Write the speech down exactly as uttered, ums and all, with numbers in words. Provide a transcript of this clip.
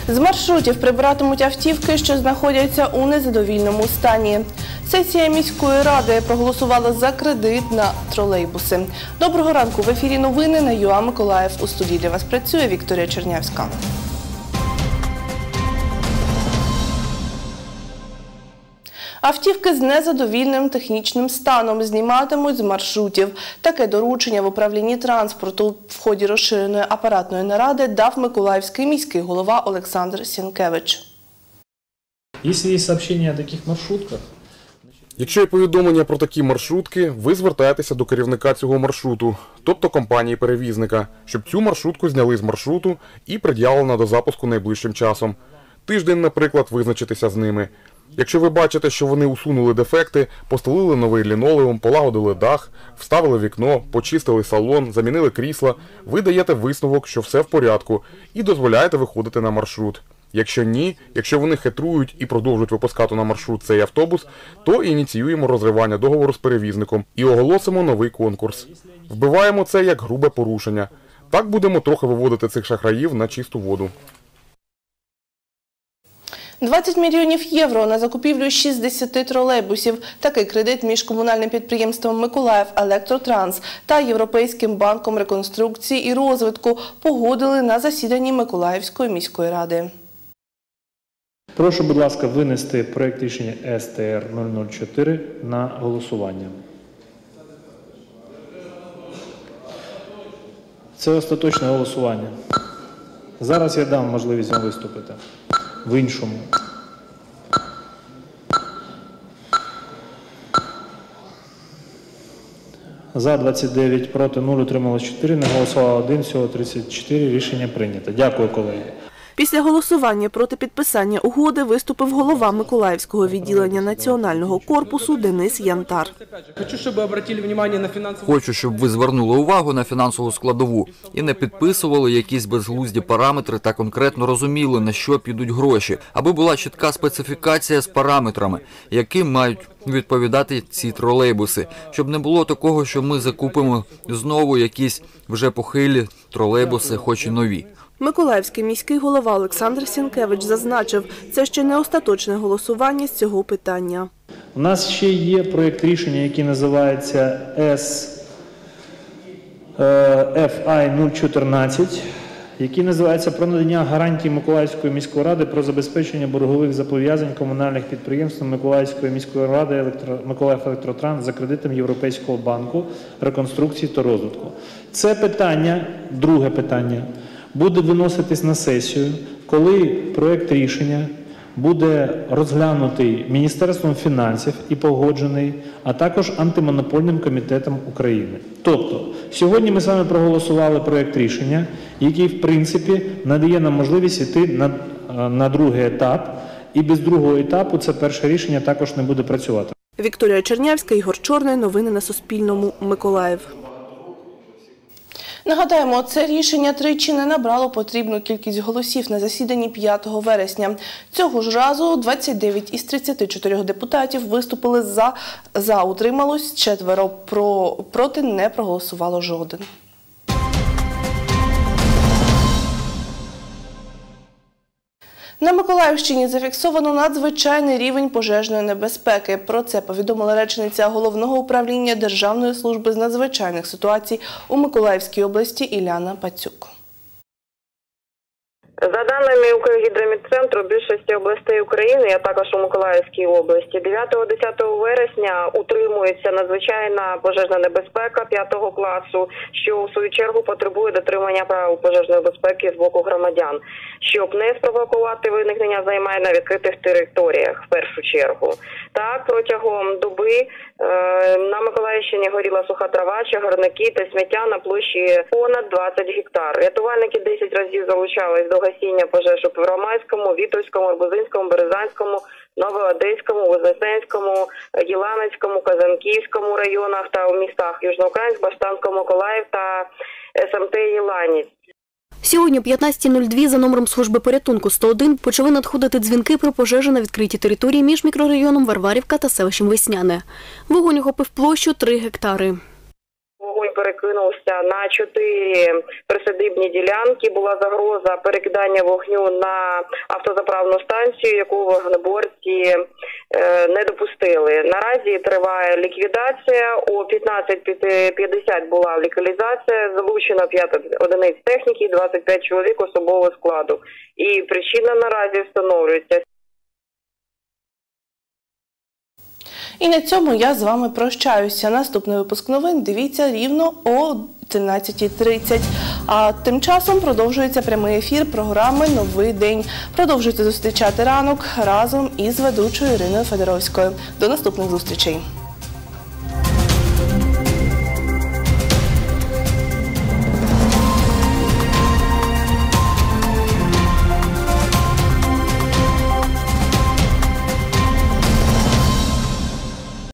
З маршрутів прибиратимуть автівки, що знаходяться у незадовільному стані. Сесія міської ради проголосувала за кредит на тролейбуси. Доброго ранку! В ефірі новини на ЮА Миколаїв. У студії для вас працює Вікторія Чернявська. Автівки з незадовільним технічним станом зніматимуть з маршрутів. Таке доручення в управлінні транспорту в ході розширеної апаратної наради дав Миколаївський міський голова Олександр Сінкевич. Якщо є повідомлення о таких маршрутках, Якщо є повідомлення про такі маршрутки, ви звертаєтеся до керівника цього маршруту, тобто компанії-перевізника, щоб цю маршрутку зняли з маршруту і пред'явлено до запуску найближчим часом. Тиждень, наприклад, визначитися з ними. Якщо ви бачите, що вони усунули дефекти, постелили новий лінолеум, полагодили дах, вставили вікно, почистили салон, замінили крісла, ви даєте висновок, що все в порядку, і дозволяєте виходити на маршрут. Якщо ні, якщо вони хитрують і продовжують випускати на маршрут цей автобус, то ініціюємо розривання договору з перевізником і оголосимо новий конкурс. Вбиваємо це як грубе порушення. Так будемо трохи виводити цих шахраїв на чисту воду. двадцять мільйонів євро на закупівлю шістдесят тролейбусів. Такий кредит між комунальним підприємством «Миколаїв Електротранс» та Європейським банком реконструкції і розвитку погодили на засіданні Миколаївської міської ради. прошу, будь ласка, винести проект рішення С Т Р нуль нуль чотири на голосування. Це остаточне голосування. Зараз я дам можливість вам виступити в іншому. За двадцять дев'ять, проти нуль, утрималось чотири, не голосувало один, всього тридцять чотири. Рішення прийнято. Дякую, колеги. Після голосування проти підписання угоди виступив голова Миколаївського відділення Національного корпусу Денис Янтар. Хочу, щоб ви звернули увагу на фінансову складову і не підписували якісь безглузді параметри та конкретно розуміли, на що підуть гроші, аби була чітка специфікація з параметрами, яким мають відповідати ці тролейбуси, щоб не було такого, що ми закупимо знову якісь вже похилі тролейбуси, хоч і нові. Миколаївський міський голова Олександр Сінкевич зазначив, це ще не остаточне голосування з цього питання. У нас ще є проєкт рішення, який називається С Ф А нуль чотирнадцять, який називається «Про надання гарантій Миколаївської міської ради про забезпечення боргових зобов'язань комунальних підприємств Миколаївської міської ради Електро... Миколаїв Електротранс за кредитом Європейського банку реконструкції та розвитку». Це питання, друге питання, буде виноситись на сесію, коли проєкт рішення буде розглянутий Міністерством фінансів і погоджений, а також Антимонопольним комітетом України. Тобто, сьогодні ми з вами проголосували проєкт рішення, який, в принципі, надає нам можливість йти на, на другий етап, і без другого етапу це перше рішення також не буде працювати. Вікторія Чернявська, Ігор Чорний. Новини на Суспільному. Миколаїв. Нагадаємо, це рішення тричі не набрало потрібну кількість голосів на засіданні п'ятого вересня. Цього ж разу двадцять дев'ять із тридцяти чотирьох депутатів виступили за, за утрималось, четверо про, проти не проголосувало жоден. На Миколаївщині зафіксовано надзвичайний рівень пожежної небезпеки. Про це повідомила речниця Головного управління Державної служби з надзвичайних ситуацій у Миколаївській області Іляна Пацюк. За даними Укргідромедцентру, більшості областей України, а також у Миколаївській області, дев'ятого-десятого вересня утримується надзвичайна пожежна небезпека п'ятого класу, що в свою чергу потребує дотримання правил пожежної безпеки з боку громадян, щоб не спровокувати виникнення займань на відкритих територіях в першу чергу. Так, протягом доби е, на Миколаївщині горіла суха трава, чагарники та сміття на площі понад двадцять гектар. Рятувальники десять разів залучались до гасіння пожеж у Первомайському, Вітовському, Арбузинському, Березанському, Новоодеському, Вознесенському, Єланецькому, Казанківському районах та у містах Южноукраїнськ, Баштанському, Миколаїв та С М Т Єланець. Сьогодні о п'ятнадцятій нуль два за номером служби порятунку сто один почали надходити дзвінки про пожежу на відкритій території між мікрорайоном Варварівка та селищем Весняне. Вогонь охопив площу три гектари. Вогонь Вогонь перекинувся на чотири присадибні ділянки. Була загроза перекидання вогню на автозаправну станцію, яку вогнеборці не допустили. Наразі триває ліквідація. О п'ятнадцять п'ятдесят була локалізація. Залучено п'ять одиниць техніки, двадцять п'ять чоловік особового складу. І причина наразі встановлюється. І на цьому я з вами прощаюся. Наступний випуск новин дивіться рівно о тринадцятій тридцять. А тим часом продовжується прямий ефір програми «Новий день». Продовжуйте зустрічати ранок разом із ведучою Іриною Федоровською. До наступних зустрічей.